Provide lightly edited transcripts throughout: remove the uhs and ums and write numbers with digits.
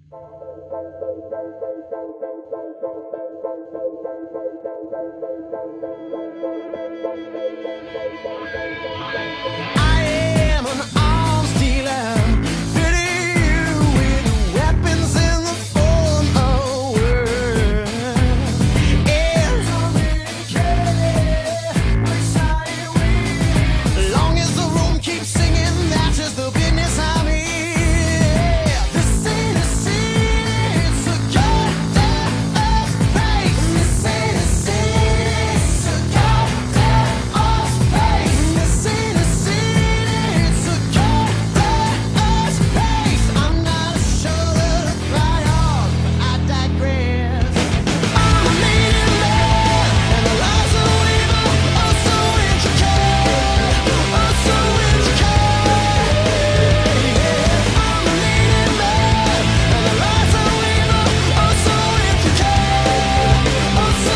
I am an arms dealer, fitting you with weapons in the form of words. And I really care which side you win. Long as the room keeps singing, that's just the business I'm in. This ain't a scene, it's a goddamn space. This ain't a scene, it's a goddamn space. This ain't a scene, it's a goddamn space. I'm not sure that I cry on, but I digress. I'm a leading man, and the lies of evil are so intricate, are so intricate. I'm a leading man, and the lies of evil are so intricate, are so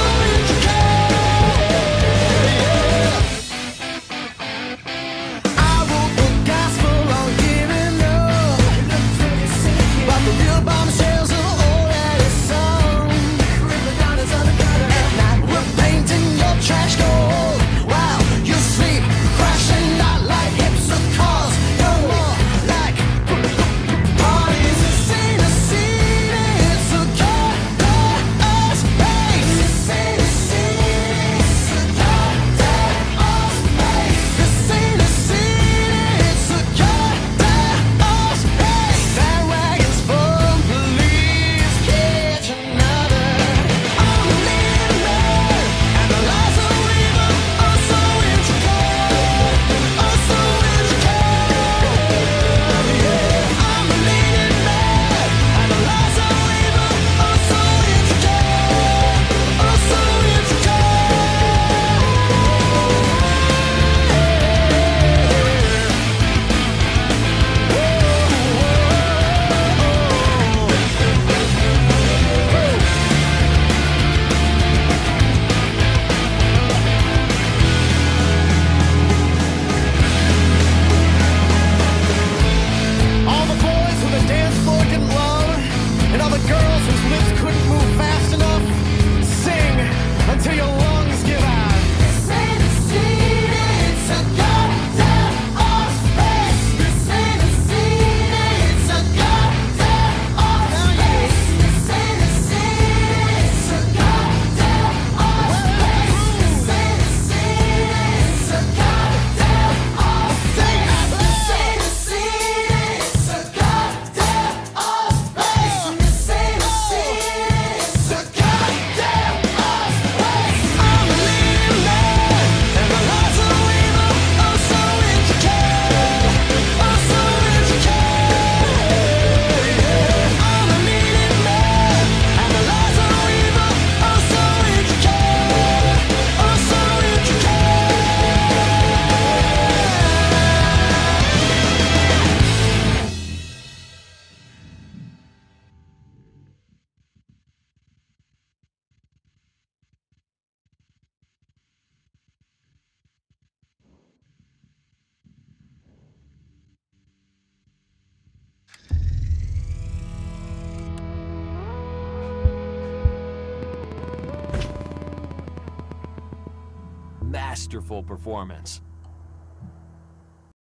intricate. I wrote the gospel on giving up, but the real bombshells are already sung. At night we're painting your trash gold while you sleep, crashing not like hips or cars, no more like parties. This ain't a scene, it's a goddamn space. This ain't a scene, it's a goddamn space. This ain't a scene, it's a goddamn space. Bandwagons from police catch another. I'm a leading man, and the lies of evil are so intricate, are so intricate. I'm a leading man, and the lies of evil are so intricate, are so intricate. All the boys who the dance floor didn't love, and all the girls whose lips couldn't move fast enough, sing until your lungs give out. This ain't a scene, it's a goddamn space. This ain't a scene, it's a goddamn space. This ain't a scene, it's a goddamn space. This ain't a scene, it's a goddamn space. This ain't a scene, it's a goddamn space. This ain't a scene, it's a goddamn space. I'm a leading man, and the lies of evil are so intricate, are so intricate. I'm a leading man, and the lies of evil are so intricate, are so intricate. Masterful performance.